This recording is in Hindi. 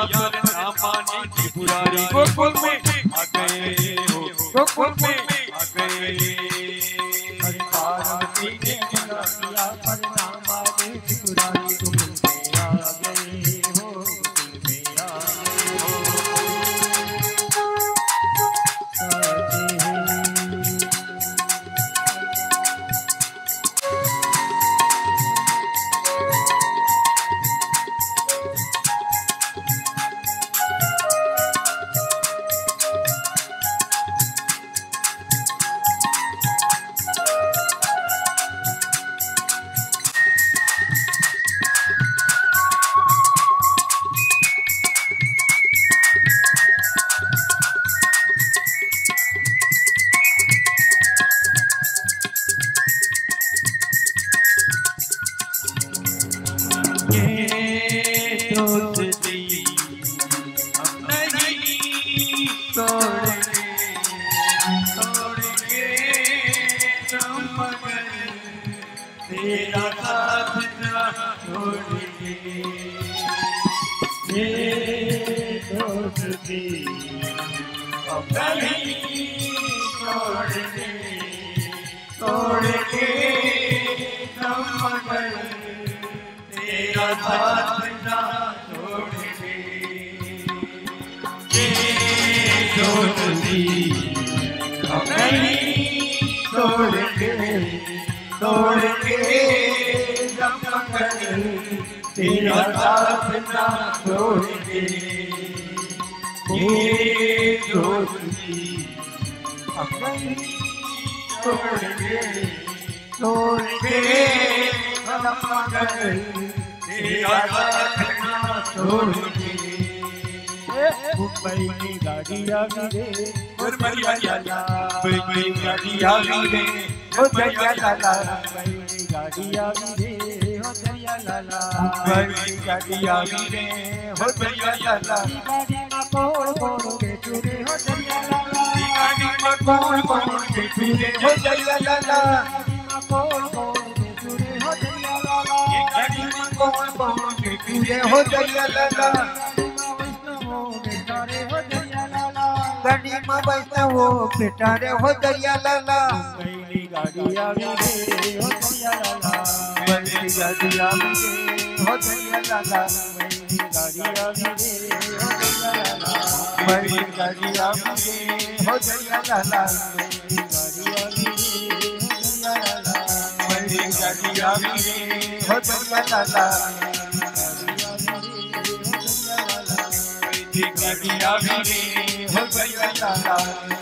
पर ना मानी त्रिपुरारी गोकुल में आ गए हो, गोकुल में आ गए। पार्वती ने मना किया पर ना माने त्रिपुरारी गोकुल में आ गए हो, गोकुल में आ गए तेरा साथ ना छोड़ेंगे, ये दोस्ती अब नहीं छोड़ेंगे, छोड़ेंगे हम मगर तेरा साथ ना छोड़ेंगे। ये दोस्ती अब नहीं छोड़ेंगे, छोड़ेंगे जब तक तेरा साथ ना छोड़ेंगे। ये दोस्ती हम नहीं छोड़ेंगे, छोड़ेंगे जब तक तेरा साथ ना छोड़ेंगे। मुंबई की गाड़ियाँ गिरे मुंबई की गाड़ियाँ गिरे हो जया लाला, मुंबई की गाड़ियाँ गिरे हो जया लाला, मुंबई की गाड़ियाँ गिरे हो जया लाला। गाड़ी में कोड़ कोड़ के चूरे हो जया लाला, गाड़ी में कोड़ कोड़ के चूरे हो जया लाला, कोड़ कोड़ के चूरे हो जया लाला, गाड़ी में कोड़ कोड़ के चूरे हो जया लाला। गणी में वैष्णवो बेटारे हो जया लाला, मुंबई गाड़ियाँ गिरे हो जया लाला, मुंबई गाड़ियाँ गिरे हो जया लाला, गाड़ियाँ गिरे हो जया लाला, मुंबई गाड़ियाँ गिरे हो जया लाला, गाड़ियाँ गिरे हो जया लाला, मुंबई गाड़ियाँ गिरे हो जया लाला, गाड़ियाँ गिरे हो जया लाला।